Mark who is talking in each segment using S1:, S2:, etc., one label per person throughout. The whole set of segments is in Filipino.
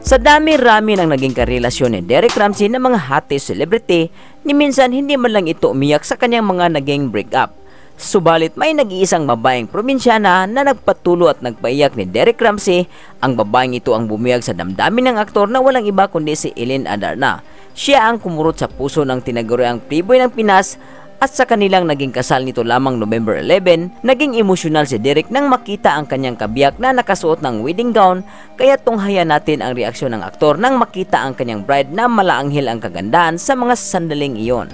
S1: Sa dami-rami ng naging karelasyon ni Derek Ramsey ng mga hati celebrity, ni minsan hindi man lang ito umiyak sa kanyang mga naging breakup. Subalit may nag-iisang babaeng probinsyana na nagpatulo at nagpaiyak ni Derek Ramsey. Ang babaeng ito ang bumiyag sa damdamin ng aktor na walang iba kundi si Ellen Adarna. Siya ang kumurot sa puso ng tinaguriang Playboy ng Pinas. At sa kanilang naging kasal nito lamang November 11, naging emosyonal si Derek nang makita ang kanyang kabiyak na nakasuot ng wedding gown, kaya tunghayan natin ang reaksyon ng aktor nang makita ang kanyang bride na malaanghel ang kagandahan sa mga sandaling iyon.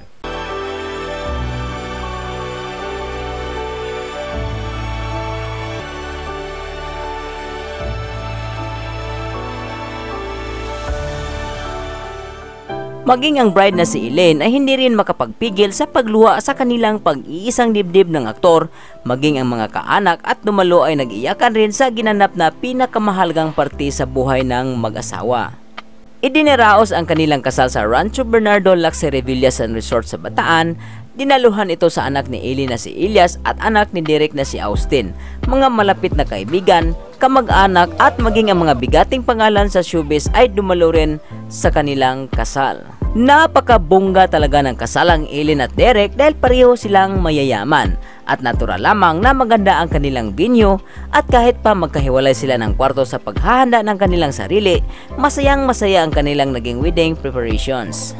S1: Maging ang bride na si Ellen ay hindi rin makapagpigil sa pagluha sa kanilang pag-iisang dibdib ng aktor, maging ang mga kaanak at dumalo ay nag-iyakan rin sa ginanap na pinakamahalagang parte sa buhay ng mag-asawa. Idineraos ang kanilang kasal sa Rancho Bernardo Luxury Villas and Resort sa Bataan. Dinaluhan ito sa anak ni Ellen na si Elias at anak ni Derek na si Austin, mga malapit na kaibigan, kamag-anak at maging ang mga bigating pangalan sa showbiz ay dumalo rin sa kanilang kasal. Napakabongga talaga ng kasalang Ellen at Derek dahil pareho silang mayayaman at natural lamang na maganda ang kanilang venue at kahit pa magkahiwalay sila ng kwarto sa paghahanda ng kanilang sarili, masayang masaya ang kanilang naging wedding preparations.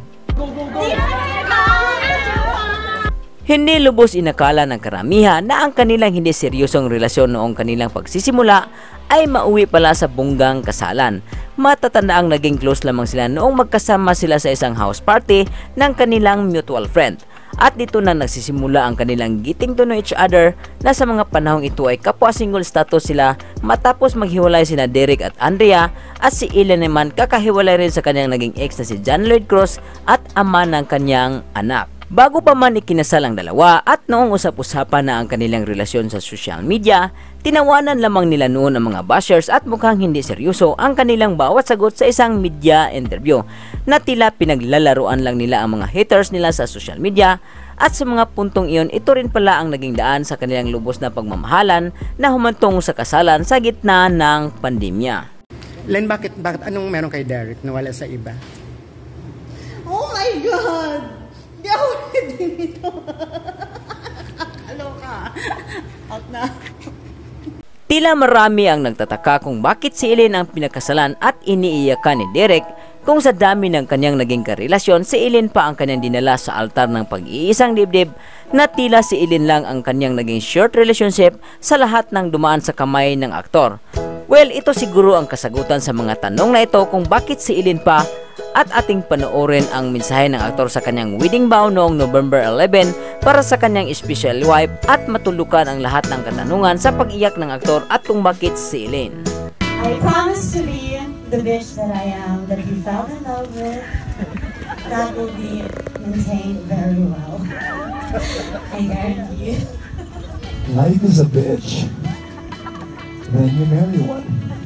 S1: Hindi lubos inakala ng karamihan na ang kanilang hindi seryosong relasyon noong kanilang pagsisimula ay mauwi pala sa bonggang kasalan. Matatanda ang naging close lamang sila noong magkasama sila sa isang house party ng kanilang mutual friend. At dito na nagsisimula ang kanilang getting to know each other na sa mga panahong ito ay kapwa single status sila matapos maghiwalay sina Derek at Andrea at si Ellen naman kakahiwalay rin sa kanyang naging ex na si John Lloyd Cruz at ama ng kanyang anak. Bago pa man ikinasal ang dalawa at noong usap-usapan na ang kanilang relasyon sa social media, tinawanan lamang nila noon ang mga bashers at mukhang hindi seryoso ang kanilang bawat sagot sa isang media interview na tila pinaglalaruan lang nila ang mga haters nila sa social media. At sa mga puntong iyon, ito rin pala ang naging daan sa kanilang lubos na pagmamahalan na humantong sa kasalan sa gitna ng pandemya.
S2: Len, bakit anong meron kay Derek na wala sa iba?
S3: Oh my God! Di ako ready nito. Kaloka. Out na.
S1: Tila marami ang nagtataka kung bakit si Ellen ang pinakasalan at iniiyakan ni Derek. Kung sa dami ng kanyang naging karelasyon, si Ellen pa ang kanyang dinala sa altar ng pag-iisang dibdib na tila si Ellen lang ang kanyang naging short relationship sa lahat ng dumaan sa kamay ng aktor. Well, ito siguro ang kasagutan sa mga tanong na ito kung bakit si Ellen pa, at ating panoorin ang mensahe ng aktor sa kanyang wedding vow noong November 11 para sa kanyang special wife at matulukan ang lahat ng katanungan sa pag-iyak ng aktor at kung bakit si Ellen.
S4: I promise to be the bitch that I am, that you fell in love with. That will be maintained very well. I guarantee you.
S5: Life is a bitch. Then you marry one.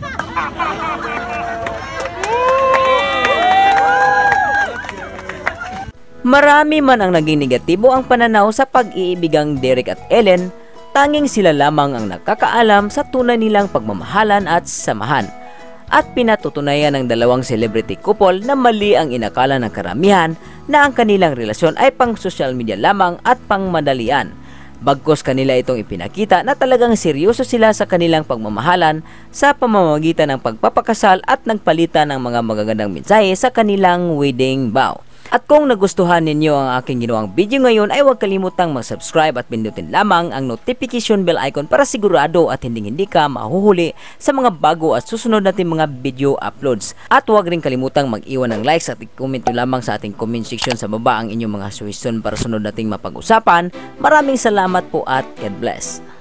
S1: Marami man ang naging negatibo ang pananaw sa pag-iibigang Derek at Ellen, tanging sila lamang ang nakakaalam sa tunay nilang pagmamahalan at samahan. At pinatutunayan ng dalawang celebrity couple na mali ang inakala ng karamihan na ang kanilang relasyon ay pang social media lamang at pang madalian. Bagkus kanila itong ipinakita na talagang seryoso sila sa kanilang pagmamahalan sa pamamagitan ng pagpapakasal at nagpalitan ng mga magagandang mensahe sa kanilang wedding vow. At kung nagustuhan ninyo ang aking ginawang video ngayon ay huwag kalimutang mag-subscribe at pindutin lamang ang notification bell icon para sigurado at hindi ka mahuhuli sa mga bago at susunod natin mga video uploads. At huwag rin kalimutang mag-iwan ng likes at i-comment nyo lamang sa ating comment section sa baba ang inyong mga suggestion para sunod nating mapag-usapan. Maraming salamat po at God bless.